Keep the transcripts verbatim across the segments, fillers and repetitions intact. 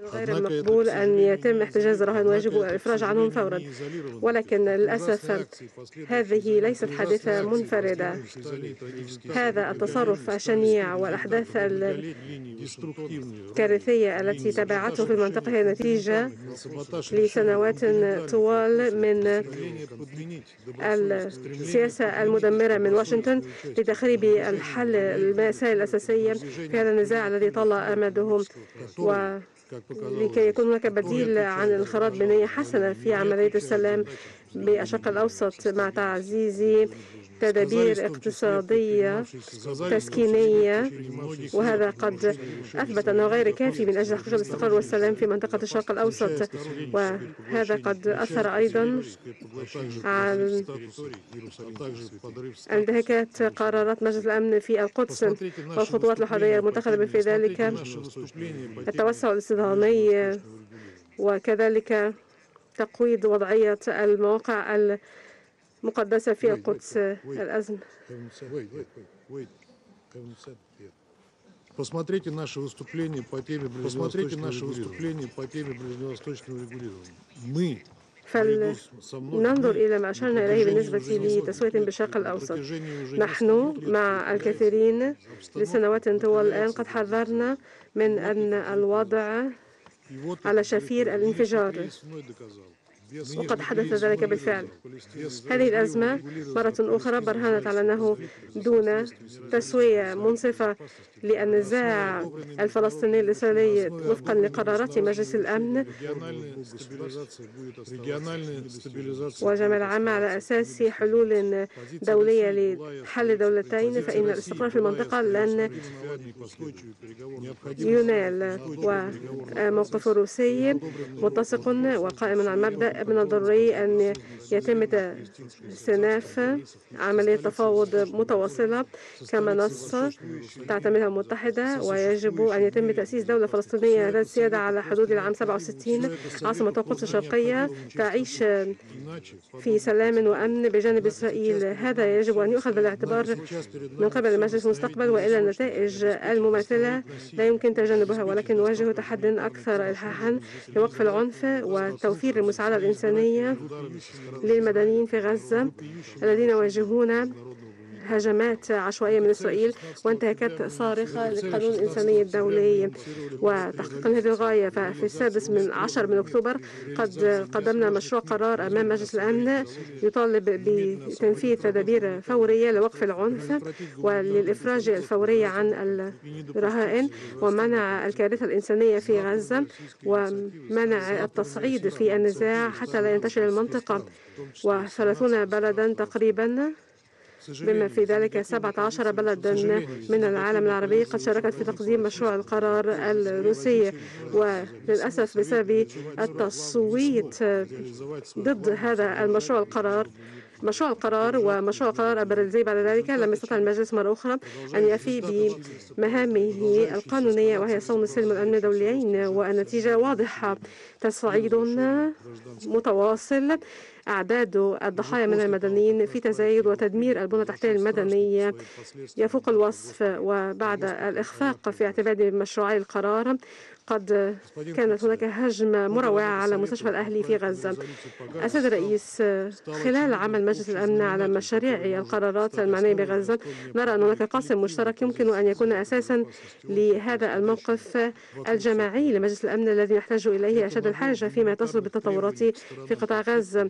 غير المقبول أن يتم احتجاز الرهائن ويجب الإفراج عنهم فورا، ولكن للأسف هذه ليست حادثة منفردة. هذا التصرف الشنيع والأحداث الكارثية التي تبعته في المنطقة هي نتيجة لسنوات طوال من السياسة المدمرة من واشنطن لتخريب الحل المسائل الأساسية في هذا النزاع الذي طال أمده، ولكي يكون هناك بديل عن الانخراط بنية حسنة في عملية السلام بالشرق الأوسط مع تعزيز تدابير اقتصادية تسكينية. وهذا قد أثبت أنه غير كافي من أجل تحقيق الاستقرار والسلام في منطقة الشرق الأوسط، وهذا قد أثر أيضا على انتهاكات قرارات مجلس الأمن في القدس والخطوات الحرية المتخذة في ذلك التوسع الاستيطاني، وكذلك تقويض وضعية المواقع المقدسة في القدس. الأزمة Посмотрите наши выступления по теме ближневосточного регулирования. Мы فلننظر إلى ما أشرنا إليه بالنسبة لتسوية بالشرق الأوسط. نحن مع الكثيرين لسنوات طوال الآن قد حذرنا من أن الوضع على شفير الانفجار، وقد حدث ذلك بالفعل. هذه الأزمة مرة أخرى برهنت على أنه دون تسوية منصفة للنزاع الفلسطيني الإسرائيلي وفقا لقرارات مجلس الأمن وجمع العامة على أساس حلول دولية لحل دولتين، فإن الاستقرار في المنطقة لن ينال. وموقف الروسي متسق وقائم على المبدأ من الضروري أن يتم استئناف عملية تفاوض متواصلة كما نص تعتمدها المتحدة، ويجب أن يتم تأسيس دولة فلسطينية ذات سيادة على حدود العام سبعة وستين عاصمة القدس الشرقية تعيش في سلام وأمن بجانب إسرائيل. هذا يجب أن يؤخذ بالاعتبار من قبل المجلس المستقبل، وإلا النتائج المماثلة لا يمكن تجنبها، ولكن نواجه تحد أكثر إلحاحا لوقف العنف وتوفير المساعدة الإنسانية للمدنيين في غزة الذين يواجهون هجمات عشوائية من إسرائيل وانتهاكات صارخة للقانون الإنساني الدولي. وتحقيقا هذه الغاية، ففي السادس من عشر من أكتوبر قد قدمنا مشروع قرار أمام مجلس الأمن يطالب بتنفيذ تدابير فورية لوقف العنف وللإفراج الفوري عن الرهائن ومنع الكارثة الإنسانية في غزة ومنع التصعيد في النزاع حتى لا ينتشر المنطقة. وثلاثون بلدا تقريبا بما في ذلك سبعة عشر بلدا من العالم العربي قد شاركت في تقديم مشروع القرار الروسي، وللأسف بسبب التصويت ضد هذا المشروع القرار مشروع القرار ومشروع القرار البرازيلي بعد ذلك لم يستطع المجلس مرة أخرى أن يفي بمهامه القانونية وهي صون السلم والأمن الدوليين، والنتيجة واضحة: تصعيد متواصل، أعداد الضحايا من المدنيين في تزايد، وتدمير البنى التحتية المدنية يفوق الوصف. وبعد الإخفاق في اعتماد مشروعي القرار قد كانت هناك هجمة مروعة على مستشفى الأهلي في غزة. السيد الرئيس، خلال عمل مجلس الأمن على مشاريع القرارات المعنية بغزة نرى أن هناك قاسم مشترك يمكن أن يكون أساسا لهذا الموقف الجماعي لمجلس الأمن الذي نحتاج إليه أشد الحاجة فيما يتصل بالتطورات في قطاع غزة.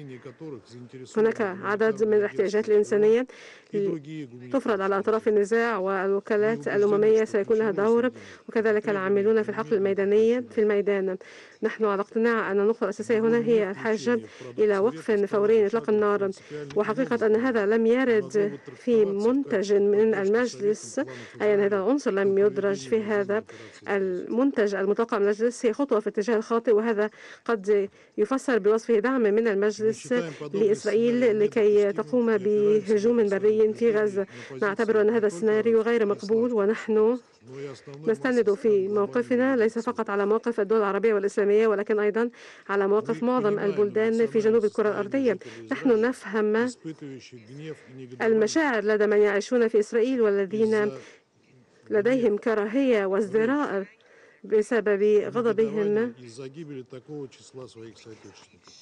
هناك عدد من الاحتياجات الإنسانية تفرض على أطراف النزاع، والوكالات الأممية سيكون لها دور، وكذلك العاملون في الحقل الميدانية في الميدان. نحن على اقتناع أن النقطة الأساسية هنا هي الحاجة إلى وقف فوري إطلاق النار. وحقيقة أن هذا لم يرد في منتج من المجلس، أي أن هذا العنصر لم يدرج في هذا المنتج المتوقع من المجلس، هي خطوة في الاتجاه الخاطئ، وهذا قد يفسر بوصفه دعم من المجلس لإسرائيل لكي تقوم بهجوم بري في غزة. نعتبر أن هذا السيناريو غير مقبول، ونحن نستند في موقفنا ليس فقط على موقف الدول العربية والإسلامية، ولكن أيضا على موقف معظم البلدان في جنوب الكرة الأرضية. نحن نفهم المشاعر لدى من يعيشون في إسرائيل والذين لديهم كراهية وازدراء بسبب غضبهم، из-за гибели такого числа своих соотечественников.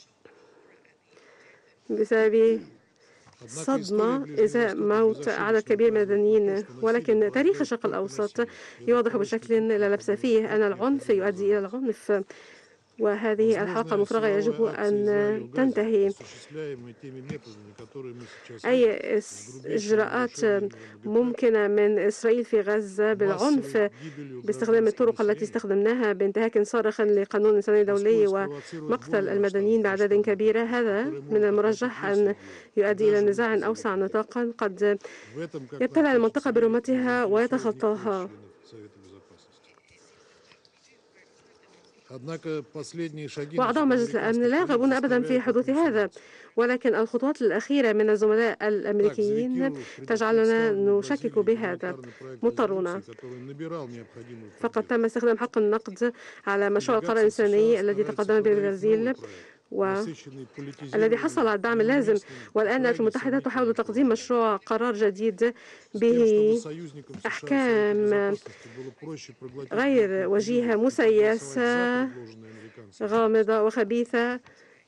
بسبب صدمة إزاء موت عدد كبير من المدنيين. ولكن تاريخ الشرق الأوسط يوضح بشكل لا لبس فيه أن العنف يؤدي إلى العنف، وهذه الحلقة المفرغة يجب أن تنتهي. أي إجراءات ممكنة من إسرائيل في غزة بالعنف باستخدام الطرق التي استخدمناها بانتهاك صارخ لقانون الإنساني الدولي ومقتل المدنيين بأعداد كبيرة، هذا من المرجح أن يؤدي إلى نزاع أوسع نطاقا قد يبتلع المنطقة برمتها ويتخطاها. وأعضاء مجلس الأمن لا يرغبون أبدا في حدوث هذا، ولكن الخطوات الأخيرة من الزملاء الأمريكيين تجعلنا نشكك بهذا. مضطرون، فقد تم استخدام حق النقد على مشروع القرار الإنساني الذي تقدم به البرازيل والذي حصل على الدعم اللازم، والآن الولايات المتحدة تحاول تقديم مشروع قرار جديد به أحكام غير وجيهة مسيسة غامضة وخبيثة،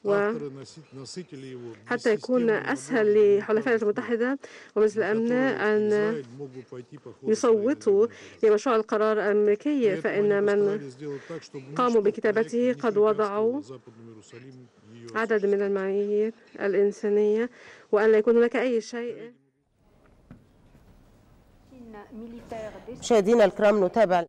وحتى يكون أسهل لحلفاء الولايات المتحدة ومجلس الأمن أن يصوتوا لمشروع القرار الأمريكي، فإن من قاموا بكتابته قد وضعوا عدد من المعايير الإنسانية، وأن لا يكون هناك أي شيء. مشاهدينا الكرام، نتابع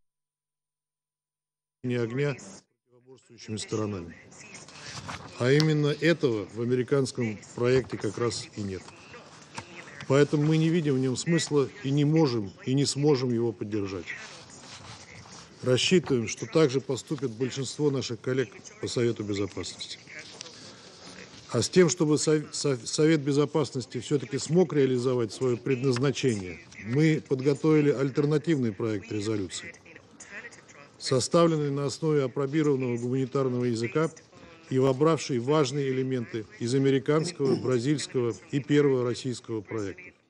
А именно этого в американском проекте как раз и нет. Поэтому мы не видим в нем смысла и не можем, и не сможем его поддержать. Рассчитываем, что также поступит большинство наших коллег по Совету Безопасности. А с тем, чтобы Совет Безопасности все-таки смог реализовать свое предназначение, мы подготовили альтернативный проект резолюции, составленный на основе апробированного гуманитарного языка и вобравший важные элементы из американского, бразильского и первого российского проектов.